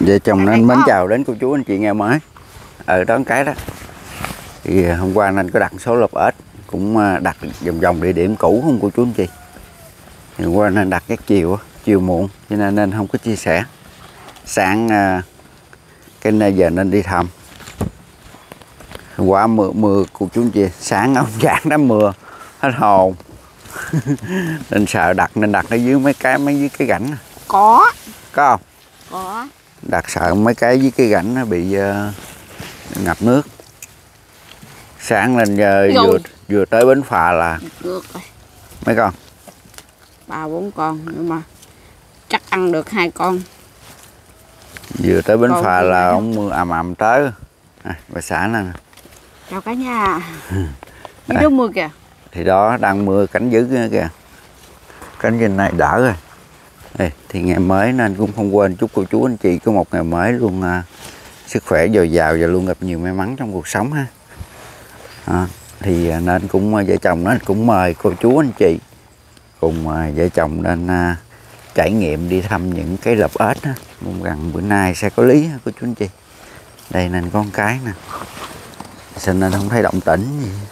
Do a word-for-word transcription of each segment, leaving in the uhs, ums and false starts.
Vợ chồng nên mến chào đến cô chú anh chị nghe mới ở đó cái đó. Thì hôm qua nên có đặt số lợp ếch, cũng đặt vòng vòng địa điểm cũ không cô chú anh chị. Thì hôm qua nên đặt cái chiều chiều muộn cho nên nên không có chia sẻ. Sáng cái này giờ nên đi thăm. Hôm qua mưa mưa cô chú anh chị, sáng ông giảng đám mưa hết hồn. Nên sợ đặt nên đặt ở dưới mấy cái mấy dưới cái rãnh. Có. Có không? Có. Đặt sợ mấy cái dưới cái rãnh nó bị uh, ngập nước. Sáng lên giờ vừa vừa tới bến phà là được rồi. Mấy con? Ba bốn con nhưng mà chắc ăn được hai con. Vừa tới bến Còn phà là ông mưa ầm ầm tới. À, bà xã nè. Chào cả nhà. Dưới đó mưa kìa. Thì đó đang mưa cánh dữ kìa. Cánh trên này đỡ rồi. Đây, thì ngày mới nên cũng không quên chúc cô chú anh chị có một ngày mới luôn à, sức khỏe dồi dào và luôn gặp nhiều may mắn trong cuộc sống ha. À, thì nên cũng vợ chồng nó cũng mời cô chú anh chị cùng vợ chồng nên à, trải nghiệm đi thăm những cái lợp ếch ha. Mong rằng bữa nay sẽ có lý ha, cô chú anh chị. Đây nên con cái nè. Sao nên không thấy động tĩnh gì.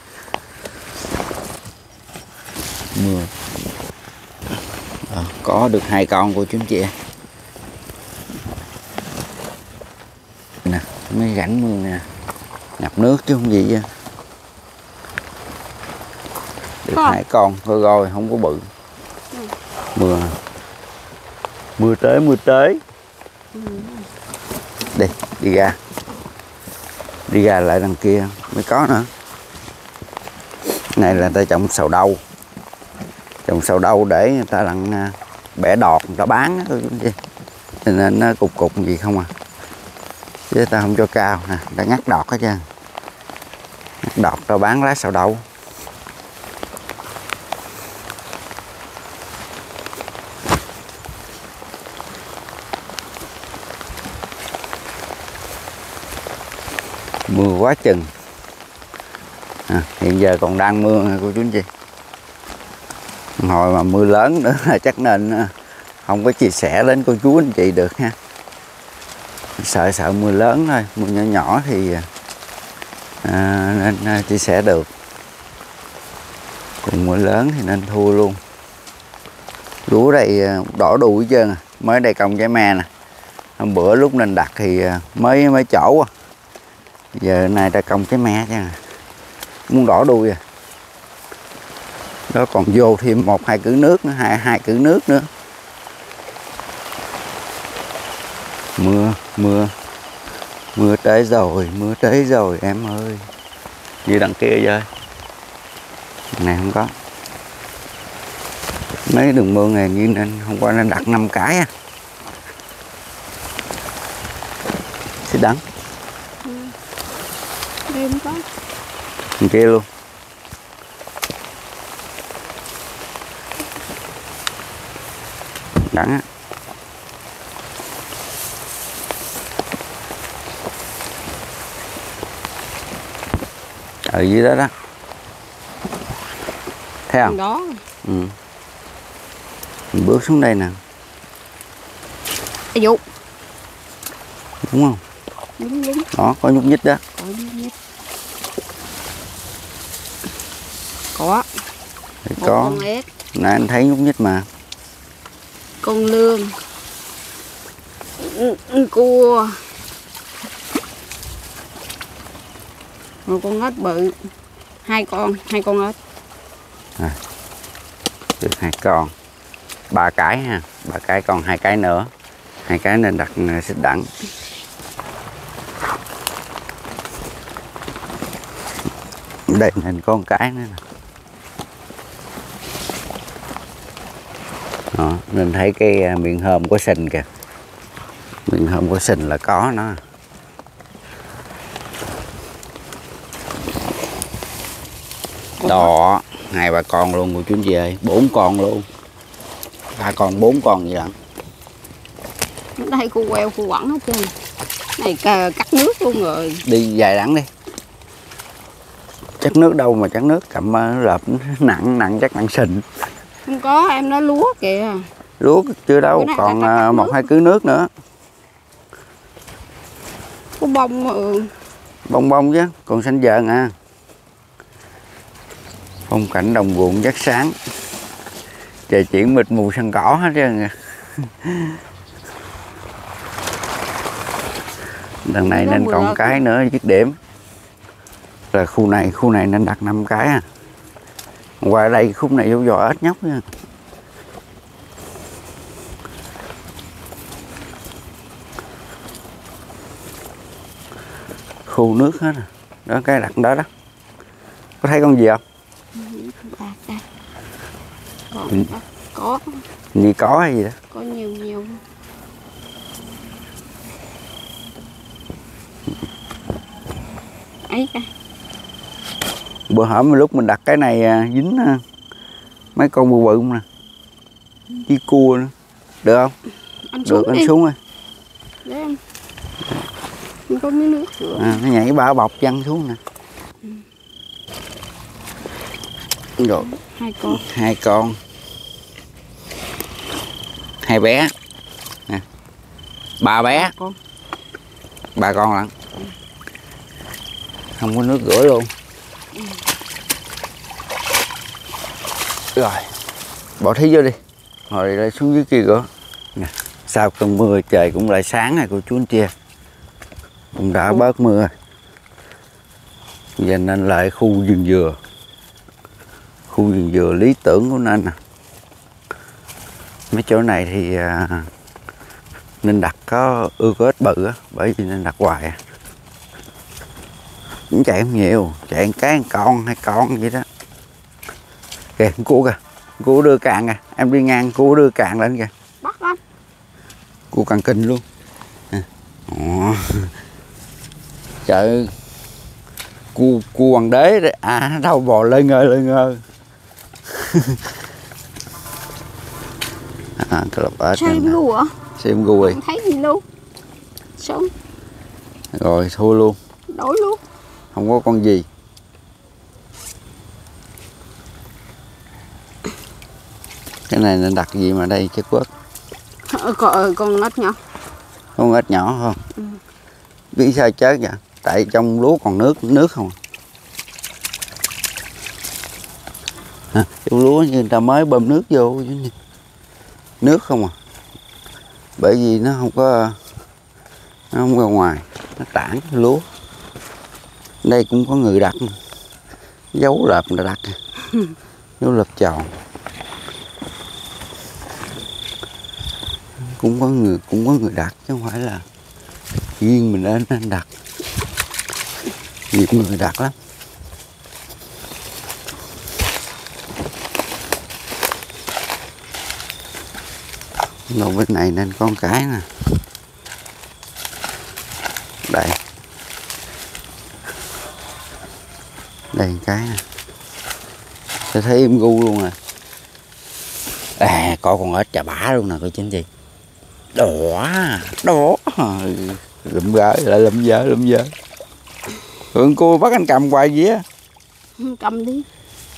Mưa. À, có được hai con của chú anh chị nè, mấy rãnh mưa nè, ngập nước chứ không gì vậy. Được không? Hai con thôi rồi không có bự. Ừ. Mưa mưa tới mưa tới. Ừ. Đi đi ra đi ra lại đằng kia mới có nữa. Này là ta trồng sầu đâu, trồng sầu đâu để người ta lặn bẻ đọt người ta bán thôi chứ. Cho nên nó cục cục gì không à, chứ ta không cho cao nè, đã ngắt đọt hết trơn, ngắt đọt ta bán lá sầu đâu. Mưa quá chừng. À, hiện giờ còn đang mưa nè cô chú anh chị. Hồi mà mưa lớn nữa là chắc nên không có chia sẻ đến cô chú anh chị được ha. Sợ sợ mưa lớn thôi, mưa nhỏ nhỏ thì à, nên chia sẻ được. Còn mưa lớn thì nên thua luôn. Lúa đây đỏ đủ hết trơn à. Mới đây công trái me nè. Hôm bữa lúc nên đặt thì mới mới chỗ à. Giờ nay ta công trái me chứ. Muốn đỏ đuôi à. Đó còn vô thêm một hai cữ nước nữa, hai hai cữ nước nữa. Mưa, mưa. Mưa tới rồi, mưa tới rồi em ơi. Như đằng kia rồi. Này không có. Mấy đường mưa này như nên hôm qua nên đặt năm cái à. Xích đắng. Ừ. Đây không có. Đằng kia luôn. Đắng á. Ở dưới đó đó. Thấy không? Đó. Ừ. Mình bước xuống đây nè. Ê dụ. Đúng không? Đúng đúng. Đó, có nhúc nhích đó. Có nhúc nhích. Có. Thì có. Con ếch. Nãy anh thấy nhúc nhích mà. Con lương. Cua. Một con ếch bự. Hai con, hai con ếch. À, được hai con. Ba cái ha, ba cái còn hai cái nữa. Hai cái nên đặt xích đẳng. Đây nên có một cái nữa nè. Đó, nên thấy cái miệng hòm của sình kìa. Miệng hòm của sình là có nó. Đó, hai ba con luôn của chú anh chị ơi, bốn con luôn. Ba con, bốn con vậy lận. Đây cô queo, cô quẳng hết trơn. Này cắt nước luôn rồi. Đi dài đẳng đi. Chắc nước đâu mà chắc nước, cầm lợp nặng, nặng chắc nặng sình. Không có, em nói lúa kìa. Lúa chưa đâu, còn một hai cứ nước nữa. bông mà. Ừ. Bông bông chứ, còn xanh dờn à. Phong cảnh đồng ruộng rất sáng. Trời chuyển mịt mù sân cỏ hết trơn. Đằng này nên còn cái nữa dứt điểm. Là khu này, khu này nên đặt năm cái à. Qua đây khúc này vô giò ếch nhóc nha. Khu nước hết à. Đó cái đặt đó đó. Có thấy con gì không? Bạc đây. Còn có. Như có hay gì đó. Có nhiều nhiều. Ấy kìa. Bữa hổm lúc mình đặt cái này dính mấy con bự bự nè. Với cua nữa. Được không? Anh được xuống anh đi. xuống rồi. Để em. Không có miếng nước nữa. À, nó nhảy ba bọc văng xuống nè. Ừ. Rồi. Hai con. Hai con. Hai bé. Nè. Ba bé. Ba con. Ba con lận. Ừ. Không có nước rửa luôn. Ừ. Rồi. Bỏ thí vô đi. Rồi lại xuống dưới kia rửa. Nè. Sau cơn mưa trời cũng lại sáng rồi cô chú anh chị. Cũng đã ừ. bớt mưa rồi. Giờ nên lại khu vườn dừa. Khu vườn dừa lý tưởng của nên nè. Mấy chỗ này thì à, nên đặt có ưa có ít bự á, bởi vì nên đặt hoài à. Cũng chạy không nhiều, chạy một cái một con hai con vậy đó. Kìa cua kìa, cua đưa cạn kìa, em đi ngang cua đưa cạn lên kìa. Bắt lắm. Cua càng kinh luôn. Ồ. Trời, cua cua hoàng đế đấy. À đâu bò lơi ngơ lơi ngơ. À, cái lọc ếch xem gu hả? Xem gu rồi. Không thấy gì luôn. Sống. Rồi thua luôn. Đổi luôn. Không có con gì. Cái này nên đặt gì mà đây chết quất. Ờ, con, con ếch nhỏ. Con ếch nhỏ không? Ừ. Biết sao chết vậy? Tại trong lúa còn nước, nước không? À, trong lúa như người ta mới bơm nước vô. Nước không à? Bởi vì nó không có, nó không ra ngoài, nó tản lúa. Đây cũng có người đặt, dấu lợp người ta đặt, dấu lợp tròn. Cũng có người cũng có người đặt chứ không phải là riêng mình đến nên đặt. Nhiều người đặt lắm. Đầu bên này nên con cái nè. Đây. Đây một cái nè. Tôi thấy em gu luôn rồi. À có con ếch chà bá luôn nè cô chính chị. Đỏ, đỏ. Lụm gỡ lại lụm vợ lụm vợ. Hương cô bắt anh cầm hoài gì á. Cầm đi.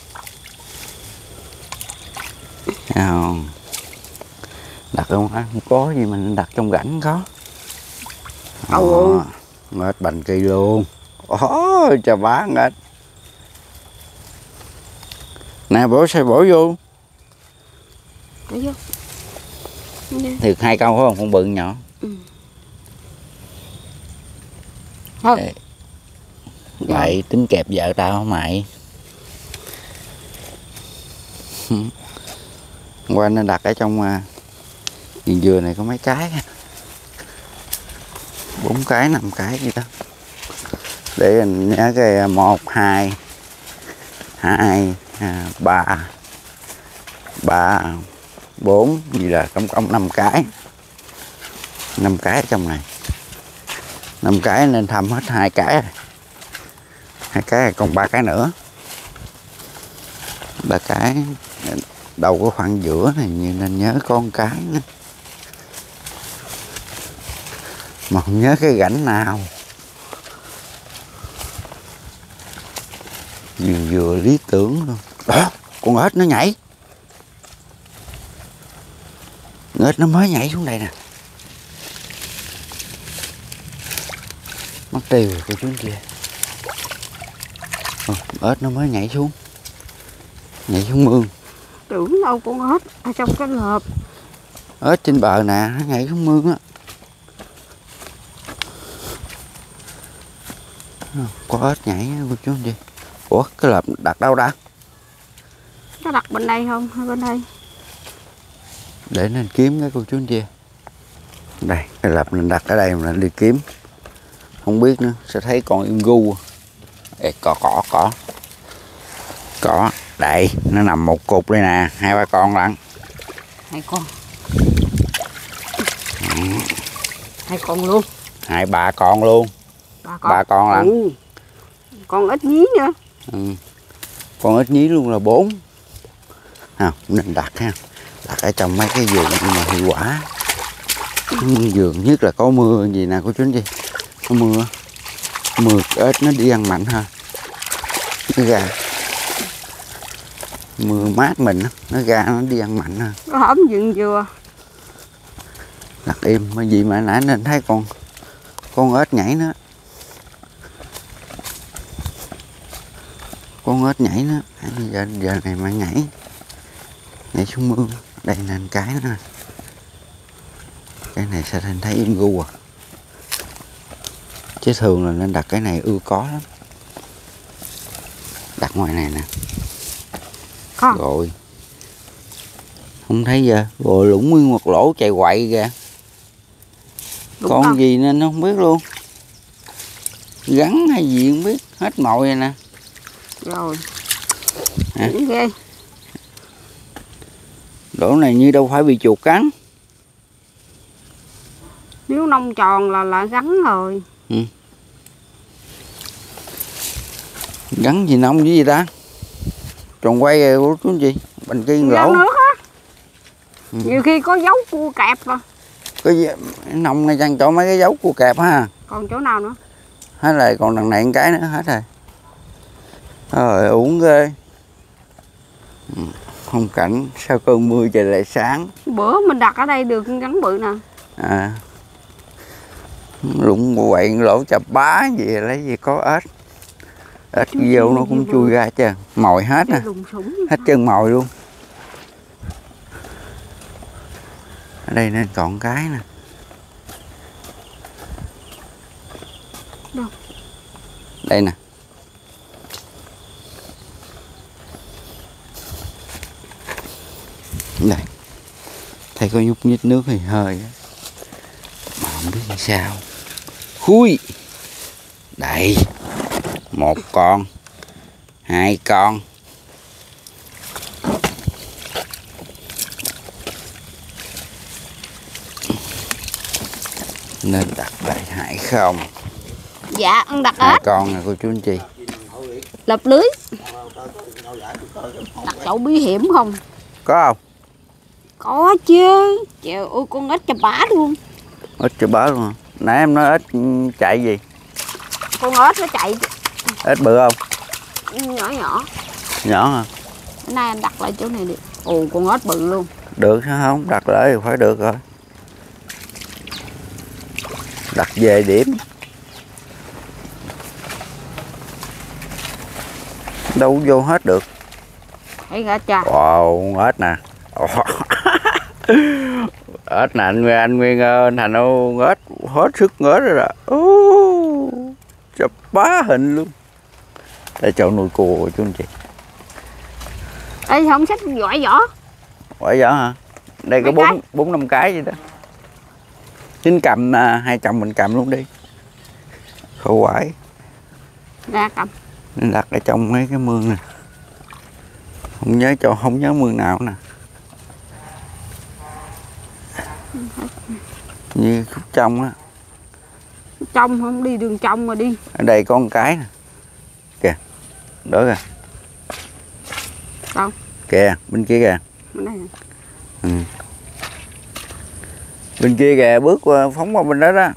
Không. Đặt không không có gì mình đặt trong rãnh có. Ồ. Ếch bành kỳ luôn. Ôi chà bá ếch. Nè bỏ xe bỏ vô. Bỏ vô. Thiệt hai câu phải không? Con bự nhỏ. Ừ. Thôi. Vậy tính kẹp vợ tao hả mày? Qua nên đặt ở trong vườn dừa này có mấy cái. Bốn cái, năm cái gì đó. Để anh nhớ cái một, hai, hai, ba, ba, bốn gì là tổng cộng năm cái. Năm cái ở trong này. Năm cái nên thăm hết hai cái rồi. Hai cái còn ba cái nữa. Ba cái đầu có khoảng giữa này nên nhớ con cái nữa. Mà không nhớ cái rãnh nào. Vườn dừa lý tưởng luôn. Đó, con ếch nó nhảy. Con ếch nó mới nhảy xuống đây nè. Mất tiêu rồi cô chú anh chị. Ờ, ếch nó mới nhảy xuống. Nhảy xuống mương. Tưởng đâu con ếch ở trong cái lợp. Ếch trên bờ nè, nó nhảy xuống mương á. Có ếch nhảy cô chú anh chị. Ủa cái lợp đặt đâu đã? Nó đặt bên đây không? Hay bên đây? Để nên kiếm cái cô chú anh chị. Đây, cái lợp mình đặt ở đây mình đi kiếm. Không biết nữa, sẽ thấy con im gu. Ê, cỏ cỏ cỏ. Cỏ, đây, nó nằm một cục đây nè, hai ba con lận. Hai con. Ừ. Hai con luôn. Hai ba con luôn. Ba con, ba con lận. Ừ. Con ếch nhí nữa. Ừ. Con ếch nhí luôn là bốn. À, nên đặt ha. Đặt ở trong mấy cái vườn nhưng mà hiệu quả. Vườn nhất là có mưa gì nè cô chú anh chị. Có mưa. Mưa ếch nó đi ăn mạnh ha. Nó ra. Mưa mát mình nó ra nó đi ăn mạnh ha. Có hổm vườn dừa. Đặt im mà gì mà nãy nên thấy con con ếch nhảy nữa. Con ếch nhảy nữa. Giờ, giờ này mà nhảy. Nhảy xuống mương. Đây nên cái nữa. Cái này sao thành thấy im gu à. Chứ thường là nên đặt cái này ưa có lắm. Đặt ngoài này nè. Con. Rồi. Không thấy giờ. Rồi lũng nguyên một lỗ chạy quậy kìa. Đúng Con không? gì nên nó không biết luôn. Gắn hay gì không biết. Hết mồi rồi nè. Rồi. Hả? Ghê. Lỗ này như đâu phải bị chuột cắn. Nếu nông tròn là là gắn rồi. Ừ. Gắn gì nông với gì ta? Tròn quay rồi của chú gì? Bên kia lỗ. Nước á. Ừ. Nhiều khi có dấu cua kẹp mà. Có gì nông này chăng chỗ mấy cái dấu cua kẹp ha. Còn chỗ nào nữa? Hết rồi, còn đằng này một cái nữa hết rồi. Rồi uống ghê. Ừ. Phong cảnh sau cơn mưa trời lại sáng. Bữa mình đặt ở đây được gắn bự nè. À. Lụng quậy lỗ chập bá gì lấy gì có ếch. Ếch vô nó cũng chui ra chứ. Mồi hết nè. Hết chân mồi luôn. Ở đây nên còn cái nè. Đâu? Đây nè. Đây. Thấy có nhúc nhích nước thì hơi. Mà không biết làm sao. Khui. Đây. Một con. Hai con. Nên đặt lại hại không? Dạ, ăn đặt Hai ếch. con nè cô chú anh chị. Lập lưới. Đặt chỗ bí hiểm không? Có không? Có chứ. Trời ơi, con ếch chà bá luôn. Ếch cho bá luôn hả? Nãy em nói ếch chạy gì? Con ếch nó chạy Ếch bự không? nhỏ nhỏ. Nhỏ hả? Bữa nay anh đặt lại chỗ này đi. Ồ, con ếch bự luôn. Được sao không? Đặt lại thì phải được rồi. Đặt về điểm. Đâu vô hết được. Thấy gà cha. Wow, ếch nè. Ếch nè anh Nguyên, anh Nguyên anh Thành đâu ếch hết sức ếch rồi đó. Chập bá hình luôn. Đây chỗ nuôi cua chú anh chị. Ê, không xách giỏi vỏ. Quả vỏ hả? Đây có bốn bốn năm cái vậy đó. Chính cầm à, hai chồng mình cầm luôn đi. Khổ quải. Ra cầm. Nên đặt ở trong mấy cái mương nè. Không nhớ cho không nhớ mương nào nè. Như khúc trong á. Trong không đi đường trong mà đi. Ở đây có một cái nè. Kìa. Đó kìa. Đâu? Kìa, bên kia kìa. Bên đây. Ừ. Bên kia kìa, bước qua, phóng qua bên đó đó.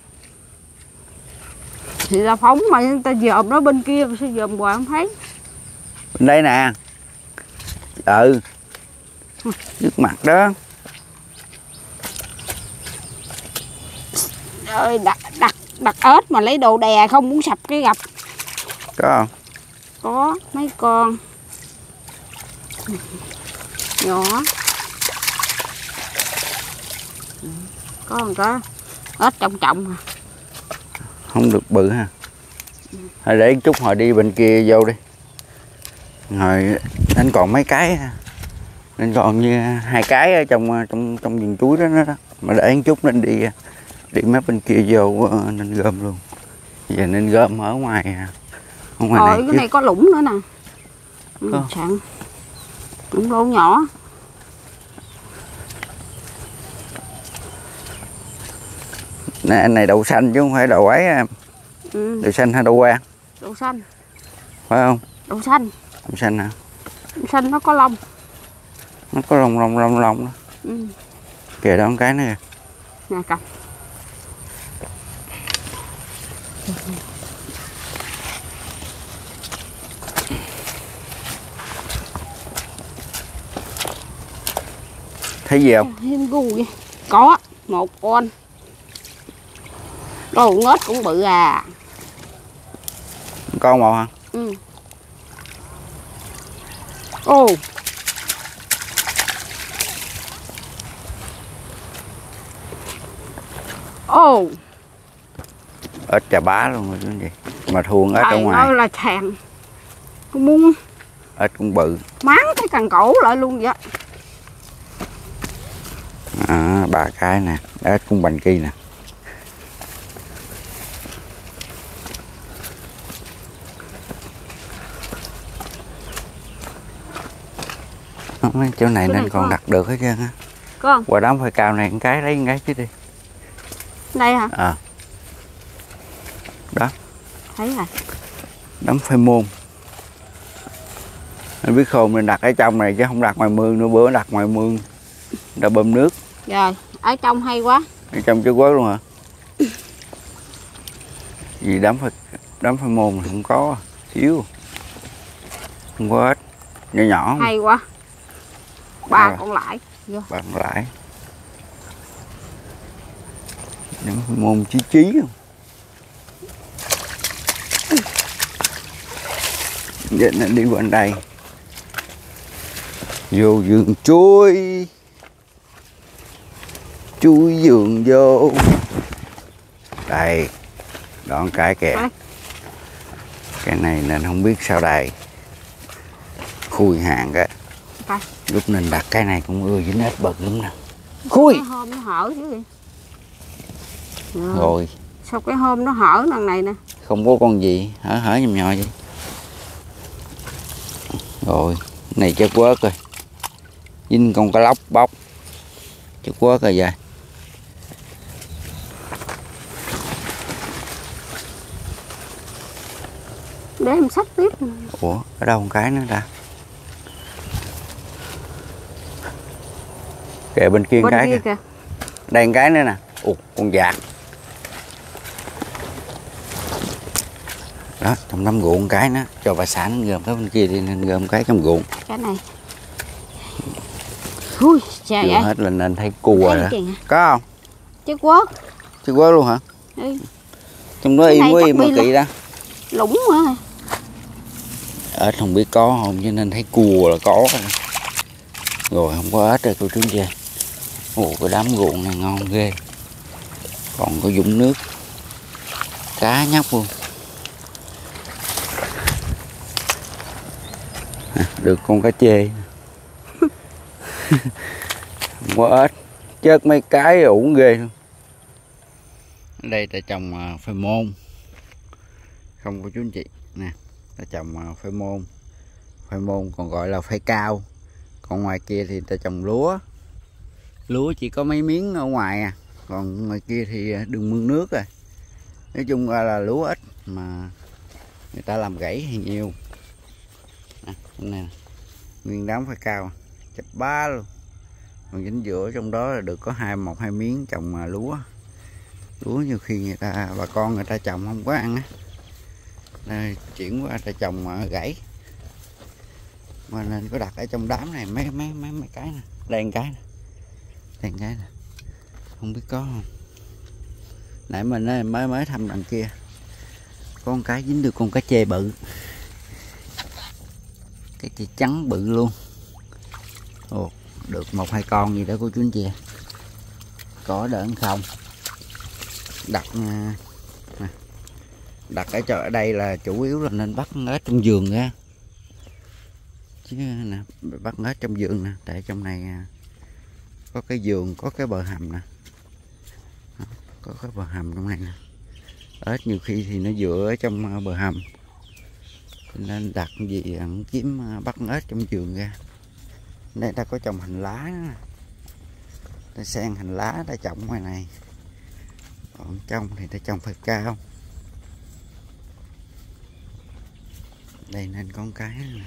Thì là phóng mà người ta dòm nó bên kia, sao dòm hoài không thấy. Bên đây nè. Ừ. Trước mặt đó. Ơi đặt đặt đặt ếch mà lấy đồ đè không muốn sập cái gập. Có không? Có mấy con nhỏ. Có không có ếch trọng trọng à. Không được bự ha. Thôi để chút hồi đi bên kia vô đi. Rồi anh còn mấy cái nên còn như hai cái ở trong trong trong vườn chuối đó, đó đó mà để một chút nên đi đi mấy bên kia vô nên gom luôn. Giờ nên gom ở ngoài ở ngoài Rồi này cái chứ. này có lũng nữa nè. Ừ, Có. sẵn lũng lỗ nhỏ. Nè, anh này đậu xanh chứ không phải đậu ấy. Ừ. Đậu xanh hay đậu quang? Đậu xanh. Phải không? Đậu xanh. Đậu xanh hả? Đậu xanh nó có lông. Nó có lông lông lông lông đó. Ừ. Kìa đó một cái nữa kìa. Nè cầm. Thấy gì không? Thêm gu vậy. Có một con. Đồ ngết cũng bự à. Con một hả? Ừ. Ồ. Ồ. Ếch chà bá luôn rồi chứ gì. Mà thuồng ếch ở Thầy ngoài. nói là thèm. Tôi muốn Ếch cũng bự. máng cái cần cổ lại luôn vậy. À, ba cái nè, ếch cũng bành kia nè. Mấy chỗ này Chỗ nên này còn có. đặt được hết trơn á. Có không? Qua đám phải cao này một cái lấy một cái chứ đi. Đây hả? À. Đó, Thấy rồi. đám phê môn. Anh biết khôn nên đặt ở trong này chứ không đặt ngoài mương nữa, bữa đặt ngoài mương đã bơm nước. Rồi, ở trong hay quá. Ở trong chứ quớt luôn hả? Vì đám phê, đám phê môn thì không có, xíu. Không có ếch, nhỏ nhỏ. Hay quá. Ba Rồi. con lại. Vô. Bằng lại. Đám phê môn chí chí không? Vậy nên đi qua đây. Vô vườn chuối. Chuối vườn vô. Đây. Đoạn cái kìa. Đây. Cái này nên không biết sao đây. Khui hàng cái. Đây. Lúc nên đặt cái này cũng ưa dính ếch bật lắm nè. Khui. Cái hôm nó hở chứ gì. Rồi. Rồi. Sao cái hôm nó hở lần này nè. Không có con gì. Hở hở nhầm nhò vậy. Rồi. Này chất quớt rồi. Dính con cá lóc bóc. Chất quớt rồi vậy. Để em xách tiếp. Ủa, ở đâu một cái nữa ta? Kìa bên kia một Bên cái kia kìa. kìa. Đây một cái nữa nè. Ủa, con dạt. Đó, trong tấm ruộng cái nữa. Cho bà xã nó gom cái bên kia đi nên gom cái trong ruộng. Cái này. Ui, trời Chưa ơi. hết là nên thấy cua rồi đó. Kìa. Có không? Chứ quớt. Chứ quớt luôn hả? Ừ. Trong đó Cái im này quá chắc im mà bi kỳ đó. Lũng quá. Ếch không biết có không cho nên thấy cua là có rồi. Rồi không có ếch rồi cô chú chị. Ồ, cái đám ruộng này ngon ghê. Còn có dũng nước. Cá nhóc luôn. À, được con cá chê. Không có ếch. Chết mấy cái ủ ghê luôn. Ở đây ta trồng phê môn. Không có chú anh chị. Nè, ta trồng phê môn. Phê môn còn gọi là phê cao. Còn ngoài kia thì ta trồng lúa. Lúa chỉ có mấy miếng ở ngoài à. Còn ngoài kia thì đường mương nước rồi. Nói chung là lúa ít mà người ta làm gãy thì nhiều. À, này nguyên đám phê cao. Chập ba luôn. Còn chính giữa trong đó là được có hai một hai miếng trồng lúa. Lúa nhiều khi người ta bà con người ta trồng không có ăn á. Nên chuyển qua ta trồng gãy. Mà nên có đặt ở trong đám này mấy mấy mấy mấy cái nè. Đây một cái nè. Đây một cái nè. Không biết có không. Nãy mình mới mới thăm đằng kia, con cái dính được con cá chê bự, cái chê trắng bự luôn. Ồ, được một hai con gì đó cô chú anh chị. Có đỡ không? Đặt đặt ở chỗ ở đây là chủ yếu là nên bắt ếch trong vườn ra, chứ nè bắt ếch trong vườn nè, tại trong này có cái vườn, có cái bờ hầm nè, có cái bờ hầm trong này nè. Ếch nhiều khi thì nó dựa ở trong bờ hầm, nên đặt gì ăn kiếm bắt ếch trong vườn ra. Đây ta có trồng hành lá nữa, ta sen hành lá ta trồng ngoài này, còn trong thì ta trồng phải cao. Đây nên con cái nè.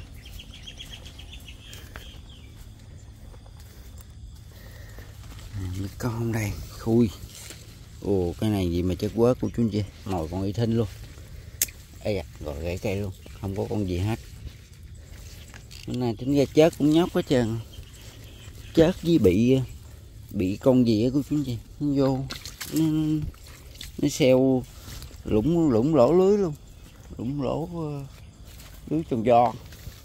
Mấy con đây khui. Ồ, cái này gì mà chết quớt của chú chị, mồi còn y thinh luôn. Ây da, rồi gãy cây luôn, không có con gì hết. Cái này tính ra chết cũng nhóc hết trơn. Chết với bị bị con gì á của chú chị, nó vô nó, nó xeo lũng lũng lỗ lưới luôn, lũng lỗ lưới tròn giòn.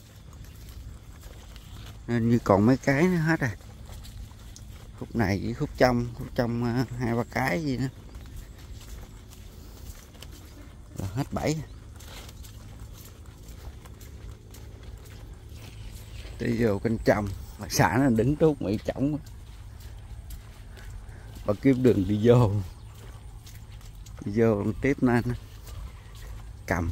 Nên như còn mấy cái nữa hết rồi. Khúc này với khúc trong, khúc trong hai ba cái gì nữa là hết bảy. Đi vô kênh trong, bà xã nó đứng tốt mỹ trỏng, bà kiếm đường đi vô, đi vô tiếp nên cầm.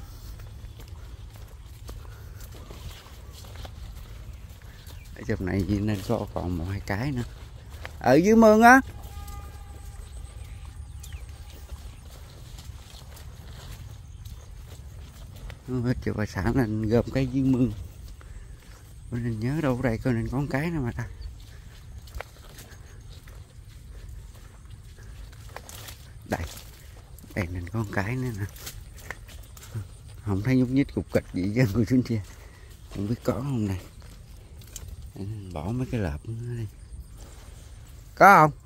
Ở trong này gì nên có còn một hai cái nữa. Ở dưới mương á, hết cho bà xã nên gom cái dưới mương. Nên nhớ đâu đây coi nên con cái nữa mà ta. Đây, đây nên con cái nữa nè. Không thấy nhúc nhích cục kịch gì chứ cô chú chị, không biết có không này. Bỏ mấy cái lợp nữa đi. Có không?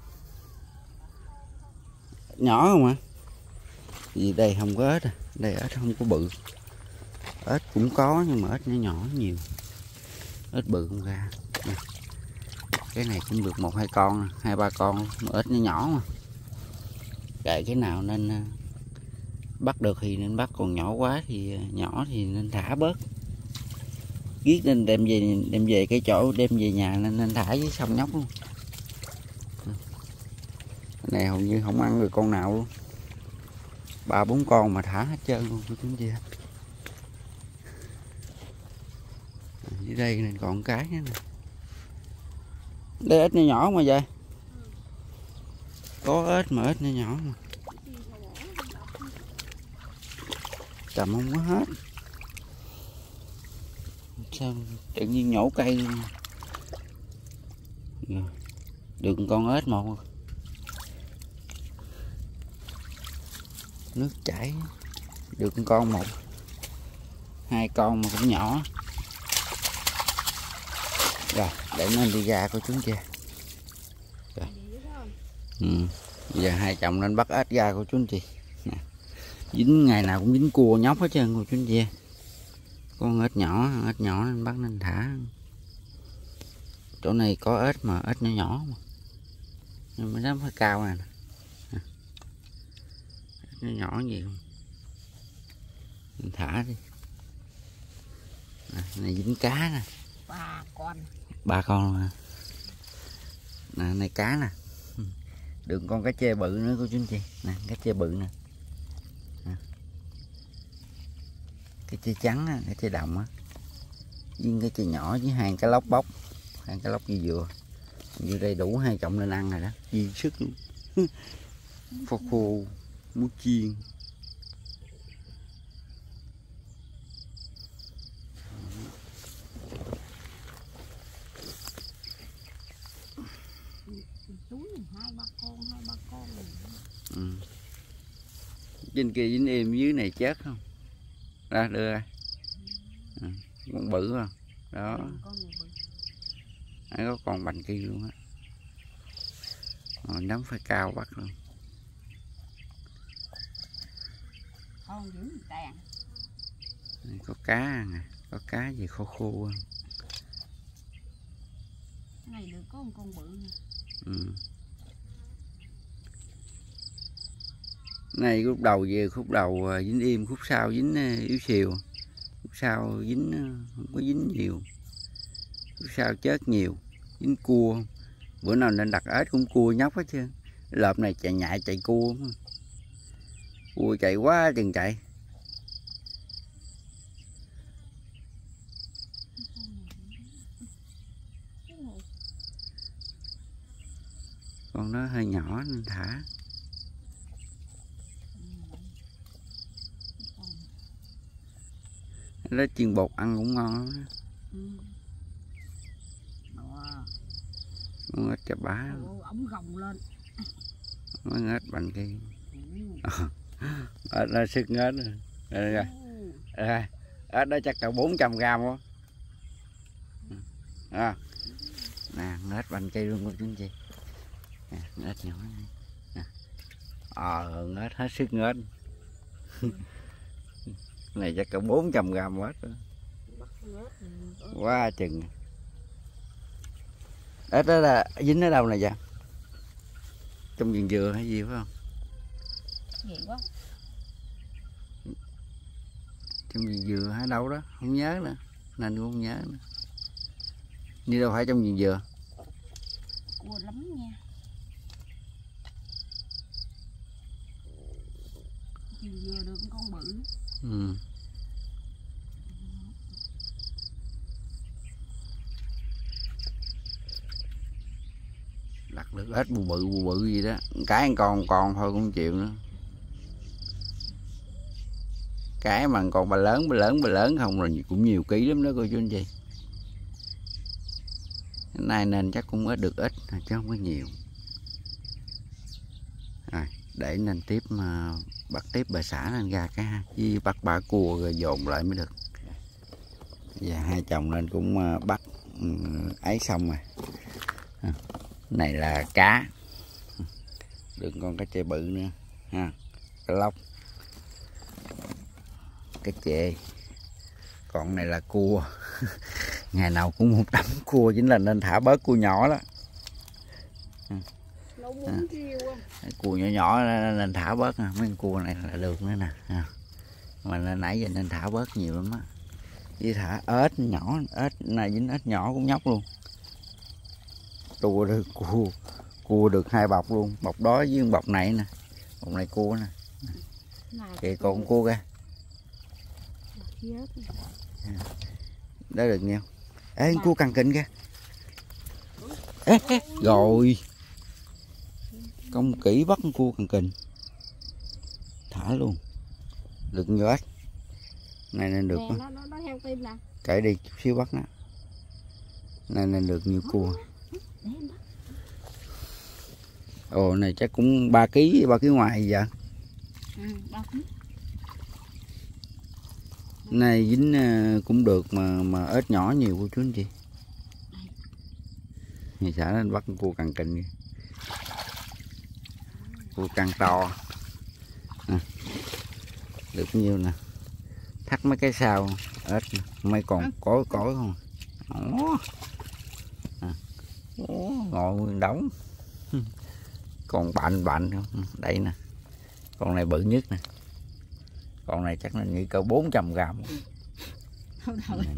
Nhỏ không ạ? Vì đây không có ếch à. Đây ếch không có bự. Ếch cũng có nhưng mà ếch nhỏ nhỏ nhiều. Ếch bự không ra. Cái này cũng được một hai con, hai ba con, mà ếch nó nhỏ mà. Kệ cái nào nên bắt được thì nên bắt, còn nhỏ quá thì nhỏ thì nên thả bớt. Giết nên đem về đem về cái chỗ đem về nhà nên nên thả với sông nhóc luôn. Cái này hầu như không ăn được con nào luôn, ba bốn con mà thả hết trơn luôn của chúng chị. Dưới đây nên còn cái nữa nè. Đây ếch nó nhỏ mà vậy, có ếch mà ếch nó nhỏ mà cầm không có hết. Sao tự nhiên nhổ cây luôn. Được con ếch một, nước chảy được con một hai con mà cũng nhỏ. Rồi để nó đi ra coi chúng chưa. Rồi. Ừ. Bây giờ hai chồng nên bắt ếch ra cô chú anh chị. Dính ngày nào cũng dính cua nhóc hết trơn cô chú anh chị. Con ếch nhỏ, ếch nhỏ nên bắt nên thả. Chỗ này có ếch mà ếch nhỏ nhỏ mà. Nhưng mà nó hơi cao nè. Ếch nhỏ nhỏ gì không? Mình thả đi. Nè, này dính cá nè. Ba con. Ba con nè. Nè, này cá nè. Đừng con cá chê bự nữa cô chú anh chị. Nè, cá chê bự nè. Nè. Cái chê trắng á, cái chê đồng á. Với cái chê nhỏ với hai cái lóc bóc. Hai cái lóc dưa dừa. Như đây đủ hai trọng lên ăn rồi đó. Dư sức luôn. Phô khô, muối chiên. Hai ba con, hai ba con. Ừ. Trên kia dính êm dưới này chết không? Ra đưa ra. Ừ. Con bự không? Đó. Ấy có con bành kia luôn á. Rồi nắm phải cao bắt luôn. con dữ tàn. Có cá nè, có cá gì khô khô không? Cái này được có một con bự nè. Ừ. Này khúc đầu về khúc đầu dính im, khúc sau dính yếu xìu, khúc sau dính không có dính nhiều, khúc sau chết nhiều, dính cua. Bữa nào nên đặt ếch cũng cua nhóc hết chứ. Lợp này chạy nhại chạy cua, cua chạy quá chừng chạy. Con nó hơi nhỏ nên thả. Nó chiên bột ăn cũng ngon lắm đó. Ừ. Con ếch chà bá. Ống gồng lên. Nó ếch bằng kia. Ếch nó sức ếch rồi. Rồi rồi. Rồi. Ếch đó chắc cả bốn trăm gram quá. À. Nè, ếch bằng cây luôn cô chú anh chị. Nè, ếch nhỏ này. Nè. Ờ, ếch hết sức ếch. Này chắc cả bốn trăm gram hết đó. Quá chừng. Ếch đó là dính ở đâu nè dạ? Trong vườn dừa hay gì phải không? Gì quá. Trong vườn dừa hay đâu đó, không nhớ nữa. Nên cũng không nhớ nữa. Như đâu phải trong vườn dừa. Cua lắm nha. Vườn dừa được con bự. Ừ. Đặt được ếch bự bự bự bự gì đó, cái ăn còn còn thôi cũng chịu nữa. Cái mà còn bà lớn bà lớn bà lớn không rồi cũng nhiều ký lắm đó cô chú anh chị. Cái này nên chắc cũng ít được ít chứ không có nhiều. Rồi, để nên tiếp mà bắt tiếp bà xã nên ra cái ha, với bắt bà cua rồi dồn lại mới được. Và hai chồng nên cũng bắt ấy xong rồi. Này là cá, đừng con cá chê bự nữa ha, cá lóc, cá chê, còn này là cua. Ngày nào cũng một đống cua, chính là nên thả bớt cua nhỏ đó. À, cua nhỏ nhỏ nên thả bớt, mấy con cua này là được nữa nè, mà nãy giờ nên thả bớt nhiều lắm á. Với thả ếch nhỏ, ếch này dính ếch nhỏ cũng nhóc luôn. Cua được cua cua được hai bọc luôn, bọc đó với bọc này nè, bọc này cua nè, kìa còn cua kìa, đó được nhiêu. Ê cua càng kình kìa. Ê, ê, rồi công kỹ bắt con cua càng kình, thả luôn, được nhiều ếch này nên được. Nó, nó, nó theo tim nè, cởi đi chút xíu bắt nó này nên được nhiều cua. Ồ này chắc cũng ba ký ba ký ngoài vậy. Ừ, ba ký. Này dính cũng được mà mà ếch nhỏ nhiều cô chú anh chị. Thì xã nên bắt con cua càng kình kìa. Cua càng to. À, được nhiêu nè. Thắt mấy cái sao ếch mấy còn cối cối không. Ồ. À. Ồ, ngồi nguyên đống. Còn bạnh bạnh không? Đây nè. Con này bự nhất nè. Con này chắc là nghĩ cỡ bốn trăm gram. Ừ.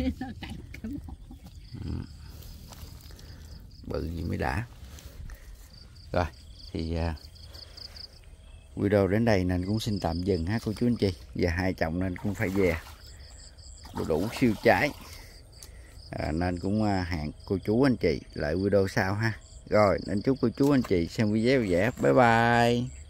Bự gì mới đã. Rồi thì uh, video đến đây nên cũng xin tạm dừng ha cô chú anh chị. Và hai chồng nên cũng phải về đủ, đủ siêu trái. À, nên cũng uh, hẹn cô chú anh chị lại video sau ha. Rồi nên chúc cô chú anh chị xem video vui vẻ. Bye bye.